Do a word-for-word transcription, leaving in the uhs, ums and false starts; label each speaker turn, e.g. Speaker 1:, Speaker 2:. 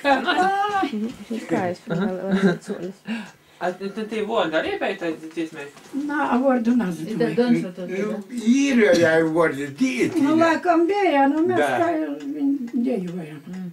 Speaker 1: Kā es vēl solis?
Speaker 2: Tad tie vārdi arī pēc tādas dziesmēs?
Speaker 3: Nā, vārdu nezinu.
Speaker 4: Ir jau vārdi tīti.
Speaker 3: Nu, laikam bija, nu mēs kā viņi dejojam.